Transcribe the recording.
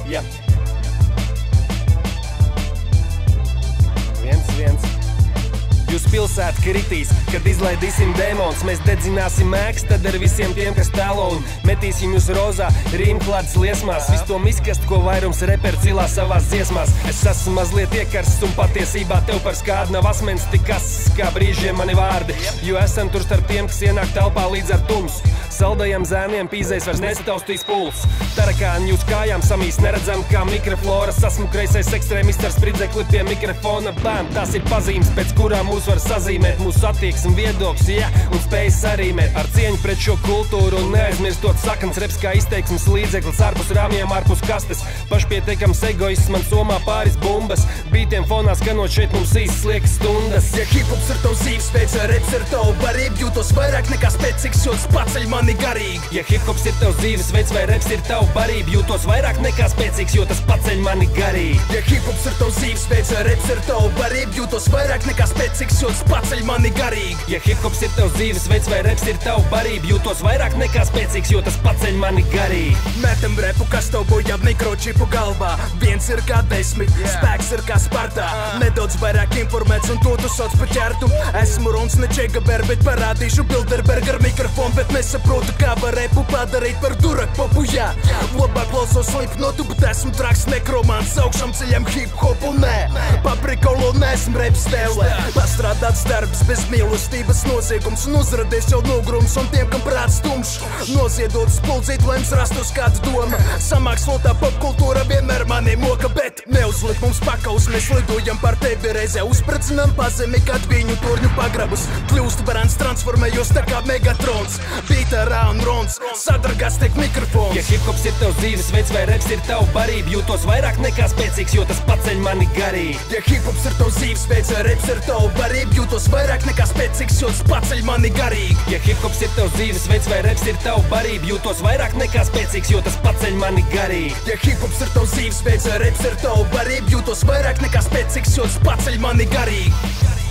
Jā. 1-1. Jūs pilsēta kritīs, kad izlaidīsim dēmons. Mēs dedzināsim ēkas, tad ar visiem tiem, kas tēlo un metīsim jūs rozā, rīmklādes liesmās. Visu to miskastu, ko vairums reperi cilā savās dziesmās. Es esmu mazliet iekarsts un patiesībā tev par skādu nav asmens tik ass, kā brīžiem mani vārdi. Jo esam tur starp tiem, kas ienāk telpā līdz ar tumsu. Saldajam zēniem pīzējs vairs nesataustīs puls. Tarakāni jūs kājām samīs neredzam kā mikrofloras. Esmu kreisais ekstrēmists ar spridzekli pie mikrofona. Bām, tās ir pazīmes, pēc kurām mūs var sazīmēt. Mūsu attieksmi viedoklis, jā, un spējas sarīmēt. Ar cieņu pret šo kultūru un neaizmirstot saknes reps kā izteiksmes līdzeklis. Ārpus rāmjiem, ārpus kastes. Pašpietiekams egoists man somā pāris bumbas. Bītiem fonā skanot šeit mums īsts liekas stundas. Ja hip-hops ir tavs dzīvesveids, reps ir tavu barību, jūtos vairāk nekā spēcīgs, jo tas paceļ mani garīgi. Ja hip-hops ir tavs dzīvesveids vai reps ir tavu barību, jūtos vairāk nekā spēcīgs, jo tas paceļ mani garīgi. Ja hip-hops ir tavs dzīvesveids, reps ir tavu barību, jūtos vairāk nekā spēcīgs, jo tas paceļ mani garīgi. Ja hip-hops ir tavs dzīvesveids vai reps ir tavu barību, jūtos vairāk nekā spēcīgs, jo tas paceļ mani garīgi. Metam repu, kas tev bojā mikročipu galvā. 1 ir kā 10, spēks ir kā Spartā. Nedaudz vairāk informēts un to tu sauc pa ķertu. Esmu Rons, ne Čegaber, bet parādīšu Bilderberger mikrofonu, bet nesaprotu, kā var repu padarīt par durakpopu, jā. Labāk klausos Slipknotu, bet esmu traks nekromāns. Augšam ceļam hip-hopu, nē. Paprikolo nesmu reps tēlē. Pastrādāts darbs bez mīlestības noziegums un uzradies jau nogrums un tiem, kam prāts tumšs. Noziedot spuldzīt, lai mums rastos kāda doma. Samākslotā popkultūra vienmēr mani moka, bet neuzliek mums pakaus. Mēs lidojam par tevi reizē, uzprecinām pazemi, kad viņu torņu pagrabus. Kļūst varants, transformējos tā kā Megatrons. Bītarā un Rons, sadargās tiek mikrofons. Ja hip-hops ir tavs dzīvesveids vai reps ir tavu barību, jūtos vairāk nekā spēcīgs, jo tas paceļ mani garīgi. Ja hip-hops ir tavs dzīvesveids, reps ir tavu barību, jūtos vairāk nekā spēcīgs, jo tas paceļ mani garīgi. Ja hip-hops ir tavs dzīvesveids vai reps ir tavu barību, jūtos vairāk nekā spēcīgs, jo tas paceļ mani garīgi. Ja hip-hops ir tavs dzīvesveids, reps ir tavu barību, jūtos vairāk nekā spēcīgs, jo tas paceļ mani garīgi.